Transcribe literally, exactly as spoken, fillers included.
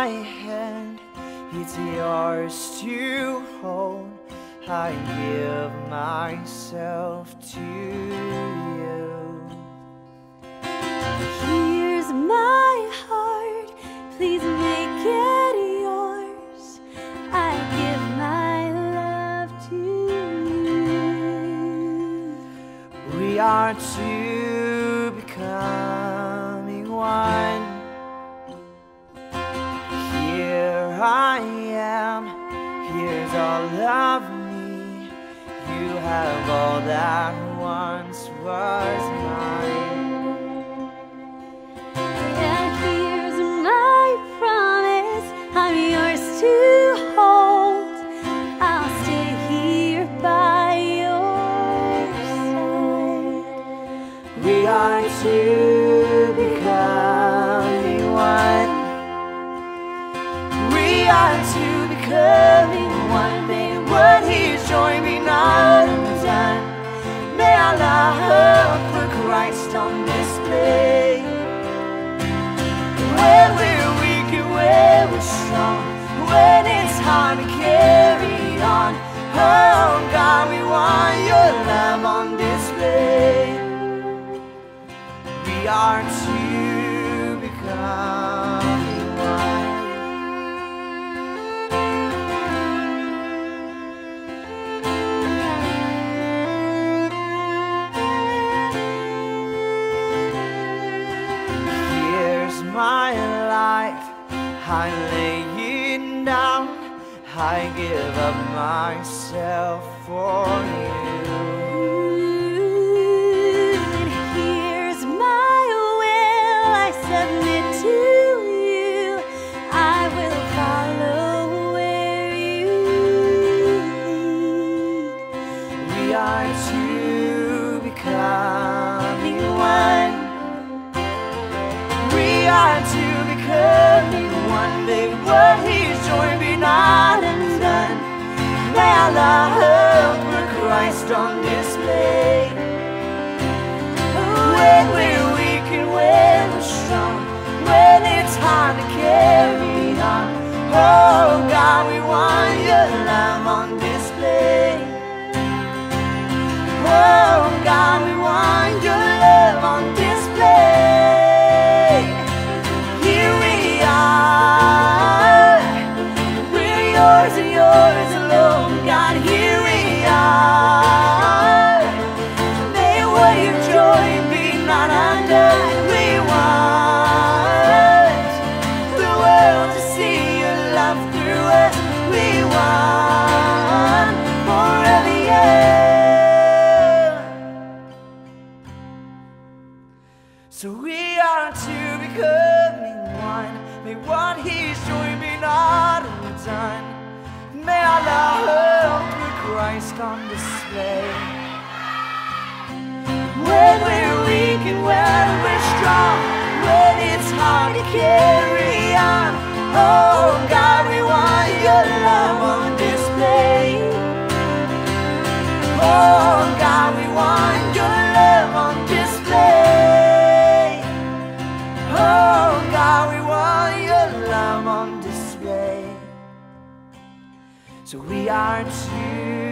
my hand, it's yours to hold. I give myself to you. Here's my heart, please make it yours. I give my love to you. We are two becoming one. Here I am, here's all of me. You have all that once was mine. And here's my promise, I'm yours to hold. I'll stay here by your side. We are two becoming one. We are two becoming one. May what He's joined me not undone. May our love for Christ on display. When we're weak and when we're strong, when it's hard to carry on, oh God, we want your love on display. We are two becoming one. Here's my life, I lay it down. I give up myself for you. And here's my will, I submit to you. I will follow where you lead. We are two becoming one. We are two becoming one. May what He's joined be not undone. May our love for Christ on display. When we're weak and when we're strong, when it's hard to carry on, oh God, we want your love on display. Oh God, we want your love on display. Here we are, we're yours and yours alone. God, here we are. May what you've joined be not undone. We want the world to see your love through us. We want forever, yeah. So we are two becoming one. May what He's joined be not undone. May our love for Christ on display. When we're weak and when we're strong, when it's hard to carry on, oh God, we want your love on display. Oh God, we want your love on display. Oh God, we want your love on display. So we are two